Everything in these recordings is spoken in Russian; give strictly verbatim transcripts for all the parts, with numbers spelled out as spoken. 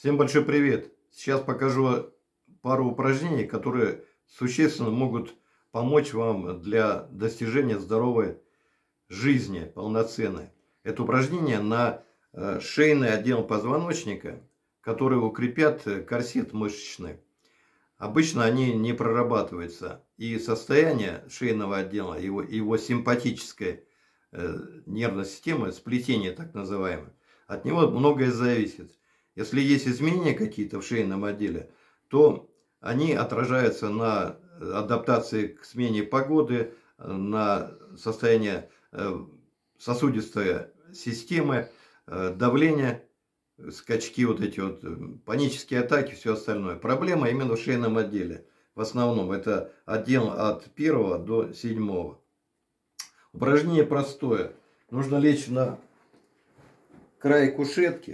Всем большой привет! Сейчас покажу пару упражнений, которые существенно могут помочь вам для достижения здоровой жизни, полноценной. Это упражнение на шейный отдел позвоночника, которые укрепят корсет мышечный. Обычно они не прорабатываются, и состояние шейного отдела, его, его симпатической э, нервной системы, сплетение так называемое, от него многое зависит. Если есть изменения какие-то в шейном отделе, то они отражаются на адаптации к смене погоды, на состояние сосудистой системы, давление, скачки, вот эти вот панические атаки, все остальное. Проблема именно в шейном отделе. В основном это отдел от первого до седьмого. Упражнение простое. Нужно лечь на край кушетки,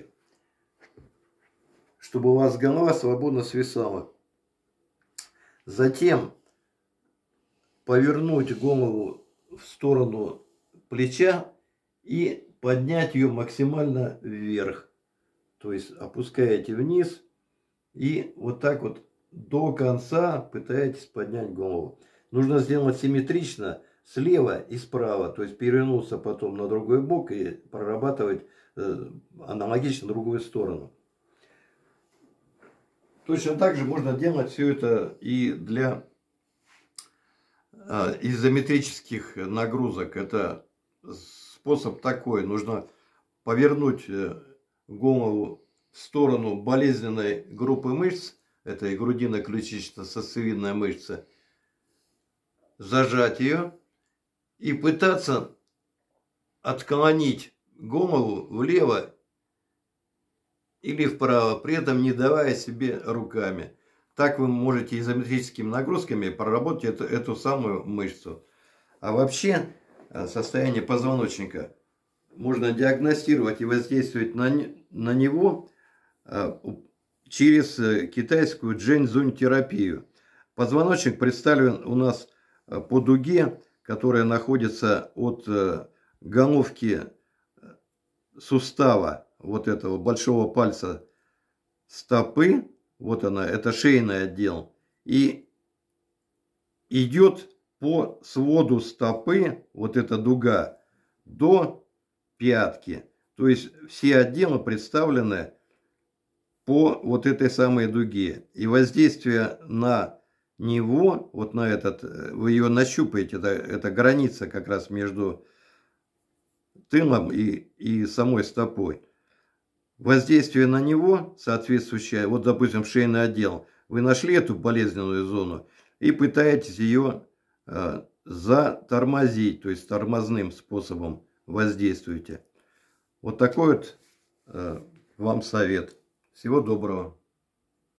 чтобы у вас голова свободно свисала. Затем повернуть голову в сторону плеча и поднять ее максимально вверх. То есть опускаете вниз и вот так вот до конца пытаетесь поднять голову. Нужно сделать симметрично слева и справа. То есть перевернуться потом на другой бок и прорабатывать э, аналогично другую сторону. Точно так же можно делать все это и для а, изометрических нагрузок. Это способ такой. Нужно повернуть голову в сторону болезненной группы мышц. Это и грудино-ключично-сосцевидная мышца. Зажать ее и пытаться отклонить голову влево или вправо, при этом не давая себе руками. Так вы можете изометрическими нагрузками проработать эту, эту самую мышцу. А вообще состояние позвоночника можно диагностировать и воздействовать на, на него через китайскую джэньцзунь-терапию. Позвоночник представлен у нас по дуге, которая находится от головки сустава, вот этого большого пальца стопы, вот она, это шейный отдел, и идет по своду стопы, вот эта дуга, до пятки. То есть все отделы представлены по вот этой самой дуге. И воздействие на него, вот на этот, вы ее нащупаете, это, это граница как раз между тылом и, и самой стопой. Воздействие на него соответствующее, вот допустим шейный отдел, вы нашли эту болезненную зону и пытаетесь ее э, затормозить, то есть тормозным способом воздействуете. Вот такой вот э, вам совет. Всего доброго.